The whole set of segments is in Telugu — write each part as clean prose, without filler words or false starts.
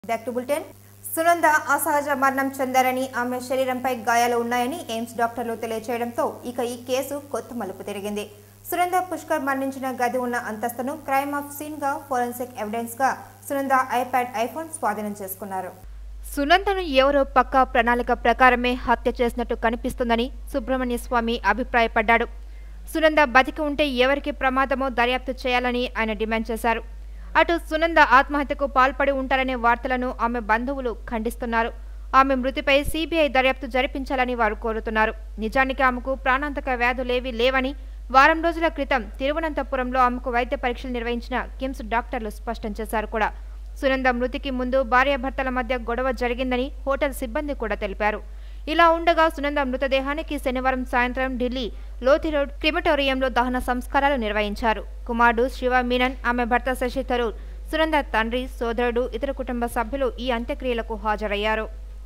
Back to bulletin. సునంద అసహజ మరణం చెందారని, ఆమె శరీరంపై గాయాలు ఉన్నాయని ఎయిమ్స్ డాక్టర్లు తెలియజేయడంతో ఇక ఈ కేసు కొత్త మలుపు తిరిగింది. సునంద పుష్కర్ మరణించిన గది ఉన్న అంతస్తును క్రైమ్ ఆఫ్ సీన్ గా ఫోరెన్సిక్ ఎవిడెన్స్ గా సునంద ఐప్యాడ్, ఐఫోన్ స్వాధీనం చేసుకున్నారు. సునందను ఎవరో పక్కా ప్రణాళిక ప్రకారమే హత్య చేసినట్టు కనిపిస్తుందని సుబ్రహ్మణ్య స్వామి అభిప్రాయపడ్డాడు. సునంద బతికి ఉంటే ఎవరికి ప్రమాదమో దర్యాప్తు చేయాలని ఆయన డిమాండ్ చేశారు. అటు సునంద ఆత్మహత్యకు పాల్పడి ఉంటారనే వార్తలను ఆమె బంధువులు ఖండిస్తున్నారు. ఆమె మృతిపై సిబిఐ దర్యాప్తు జరిపించాలని వారు కోరుతున్నారు. నిజానికి ఆమెకు ప్రాణాంతక వ్యాధులేవీ లేవని వారం రోజుల క్రితం తిరువనంతపురంలో ఆమెకు వైద్య పరీక్షలు నిర్వహించిన కిమ్స్ డాక్టర్లు స్పష్టం చేశారు కూడా. సునంద మృతికి ముందు భార్యాభర్తల మధ్య గొడవ జరిగిందని హోటల్ సిబ్బంది కూడా తెలిపారు. ఇలా ఉండగా సునంద మృతదేహానికి శనివారం సాయంత్రం ఢిల్లీ లోథి రోడ్ క్రిమటోరియంలో దహన సంస్కారాలు నిర్వహించారు. కుమారుడు శివ మీనన్, ఆమె భర్త శశి థరూర్, సునంద తండ్రి, సోదరుడు, ఇతర కుటుంబ సభ్యులు ఈ అంత్యక్రియలకు హాజరయ్యారు.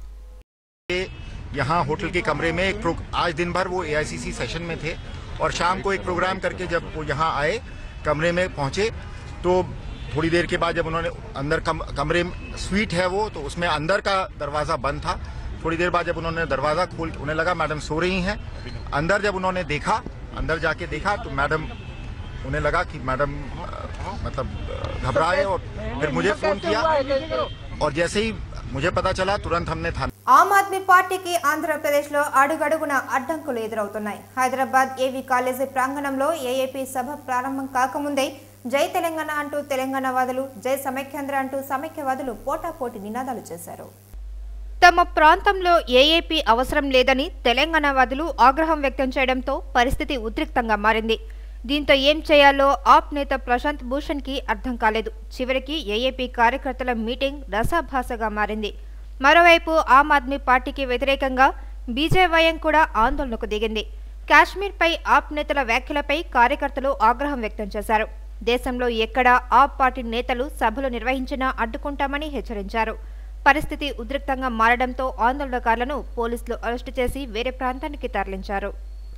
यहाँ होटल के कमरे में आज दिन भर वो AICC सेशन में थे और शाम को एक प्रोग्राम करके जब वो यहाँ आए, कमरे में पहुँचे तो थोड़ी देर के बाद जब उन्होंने अंदर कमरे स्वीट है वो, तो उसमें अंदर का दरवाज़ा बंद था. थोड़ी देर बाद जब उन्होंने दरवाज़ा खोल, उन्हें लगा मैडम सो रही हैं. अंदर जब उन्होंने देखा, अंदर जाके देखा तो मैडम, उन्हें लगा कि मैडम मतलब घबराए और फिर मुझे फ़ोन किया और जैसे ही मुझे पता चला तुरंत हमने थाने. ఆమ్ ఆద్మీ పార్టీకి ఆంధ్రప్రదేశ్లో అడుగడుగున అడ్డంకులు ఎదురవుతున్నాయి. హైదరాబాద్ ఏవీ కాలేజీ ప్రాంగణంలో ఏఏపీ సభ ప్రారంభం కాకముందే జై తెలంగాణ అంటూ తెలంగాణవాదులు, జై సమైక్యాంధ్ర అంటూ సమైక్యవాదులు పోటాపోటీ నినాదాలు చేశారు. తమ ప్రాంతంలో ఏఏపీ అవసరం లేదని తెలంగాణవాదులు ఆగ్రహం వ్యక్తం చేయడంతో పరిస్థితి ఉద్రిక్తంగా మారింది. దీంతో ఏం చేయాలో ఆప్ నేత ప్రశాంత్ భూషణ్ కి అర్థం కాలేదు. చివరికి ఏఏపీ కార్యకర్తల మీటింగ్ రసాభాసగా మారింది. మరోవైపు ఆమ్ ఆద్మీ పార్టీకి వ్యతిరేకంగా బీజేవైఎం కూడా ఆందోళనకు దిగింది. కాశ్మీర్పై ఆప్ నేతల వ్యాఖ్యలపై కార్యకర్తలు ఆగ్రహం వ్యక్తం చేశారు. దేశంలో ఎక్కడా ఆప్ పార్టీ నేతలు సభలు నిర్వహించినా అడ్డుకుంటామని హెచ్చరించారు. పరిస్థితి ఉద్రిక్తంగా మారడంతో ఆందోళనకారులను పోలీసులు అరెస్టు చేసి వేరే ప్రాంతానికి తరలించారు.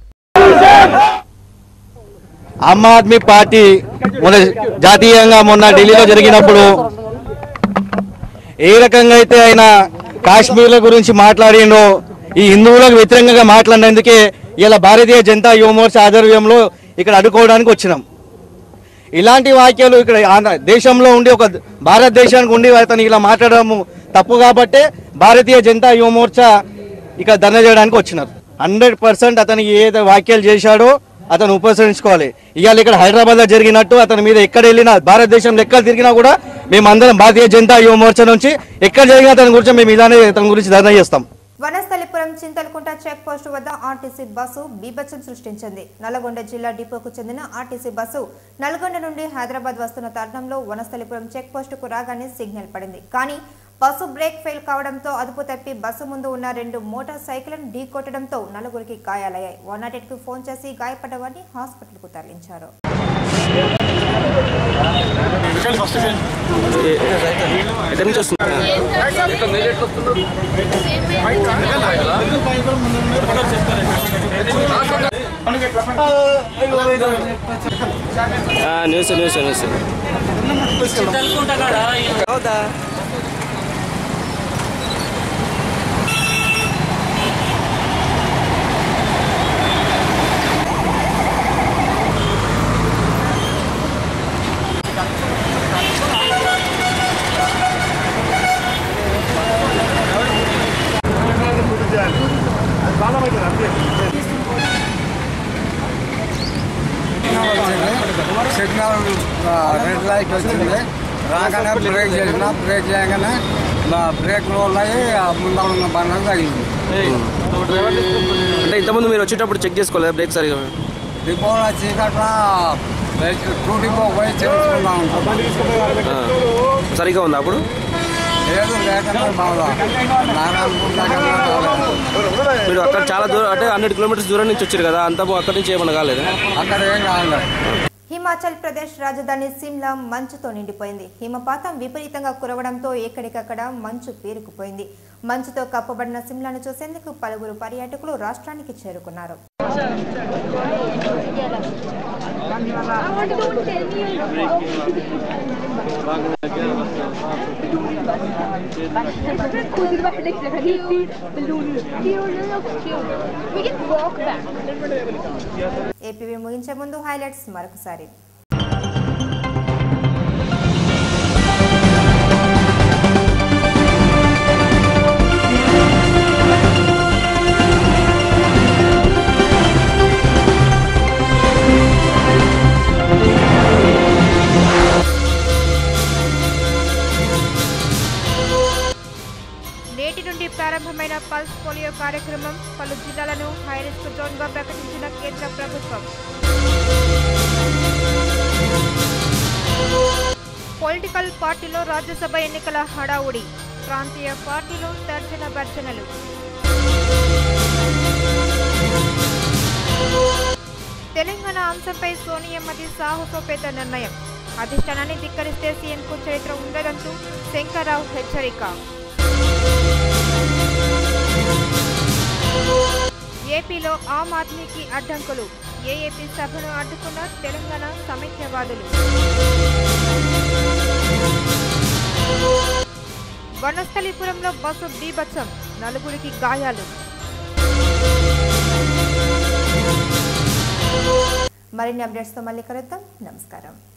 ఆమ్ ఆద్మీ పార్టీ జాతీయంగా మొన్న ఢిల్లీలో జరిగినప్పుడు ఏ రకంగా అయితే ఆయన కాశ్మీర్ల గురించి మాట్లాడిండో, ఈ హిందువులకు వ్యతిరేకంగా మాట్లాడినందుకే ఇలా భారతీయ జనతా యువ మోర్చా ఆధ్వర్యంలో ఇక్కడ అడ్డుకోవడానికి వచ్చినాం. ఇలాంటి వాక్యాలు ఇక్కడ దేశంలో ఉండి, ఒక భారతదేశానికి ఉండి అతను ఇలా మాట్లాడడం తప్పు కాబట్టే భారతీయ జనతా యువ మోర్చా ఇక్కడ ధర్నా చేయడానికి వచ్చినారు. 100% అతను ఏదైతే వ్యాఖ్యలు చేశాడో అతను ఉపసంహరించుకోవాలి. ఇవాళ ఇక్కడ హైదరాబాద్ లో జరిగినట్టు అతని మీద ఎక్కడ వెళ్ళినా, భారతదేశంలో ఎక్కడ తిరిగినా కూడా మేమందరం భారతీయ జనతా యువ మోర్చా నుంచి ఎక్కడ జరిగినా అతని గురించి మేము ఇలానే అతని గురించి ధర్నా చేస్తాం. వనస్థలిపురం చింతలకుంట చెక్ పోస్టు వద్ద ఆర్టీసీ బస్సు బీభత్సం సృష్టించింది. నల్గొండ జిల్లా డిపోకు చెందిన ఆర్టీసీ బస్సు నల్గొండ నుండి హైదరాబాద్ వస్తున్న తరుణంలో వనస్థలిపురం చెక్ పోస్టుకు రాగానే సిగ్నల్ పడింది. కానీ బస్సు బ్రేక్ ఫెయిల్ కావడంతో అదుపు తప్పి బస్సు ముందు ఉన్న 2 మోటార్ సైకిళ్లను ఢీకొట్టడంతో నలుగురికి గాయాలయ్యాయి. 108కు ఫోన్ చేసి గాయపడ్డ వారిని హాస్పిటల్కు తరలించారు. సిగ్నల్ రెడ్ లైట్ వచ్చింది. రాగానే బ్రేక్ చేసిన, బ్రేక్ చేయగానే బ్రేక్ రోల్ అయ్యి ముందు ఉన్న బండ్లకు తగిలింది. అంటే ఇంతకుముందు మీరు వచ్చేటప్పుడు చెక్ చేసుకోలేదు బ్రేక్ సరిగా? డిపోలో చీకట్ల 2 డిపో పోయి చేసుకుందాం. సరిగా ఉందా అప్పుడు? లేదు, లేకుండా బాగా మీరు అక్కడ చాలా దూరం, అంటే 100 కిలోమీటర్స్ దూరం నుంచి వచ్చారు కదా, అంతా అక్కడి నుంచి ఏమన్నా కాలేదు? అక్కడ ఏం కాలేదు. హిమాచల్ ప్రదేశ్ రాజధాని సిమ్లా మంచుతో నిండిపోయింది. హిమపాతం విపరీతంగా కురవడంతో ఎక్కడికక్కడ మంచు పేరుకుపోయింది. మంచుతో కప్పబడిన సిమ్లాను చూసేందుకు పలువురు పర్యాటకులు రాష్ట్రానికి చేరుకున్నారు. ఏపీవీ ముగించే ముందు హైలైట్స్ మరొకసారి. నేటి నుండి ప్రారంభమైన పల్స్ పోలియో కార్యక్రమం, పలు జిల్లాలను హైరిస్క్ జోన్గా ప్రకటించిన కేంద్ర ప్రభుత్వం. పొలిటికల్ పార్టీలో రాజ్యసభ ఎన్నికల హడావుడి, ప్రాంతీయ పార్టీలో తర్జన భర్జనలు. తెలంగాణ అంశంపై సోనియామది సాహసోపేత నిర్ణయం, అధిష్టానాన్ని ధిక్కరిస్తే సీఎంకు చరిత్ర ఉండదంటూ శంకర్రావు హెచ్చరిక. ఏపీలో ఆమ్ ఆద్మీకి అడ్డంకులు, ఏఏపీ సభను అడ్డుకున్న తెలంగాణ సమైక్యవాదులు. వనస్థలిపురంలో బస్సు బీభత్సం, 4 గాయాలు. మరిన్ని అప్డేట్స్తో మళ్ళీ కలుద్దాం. నమస్కారం.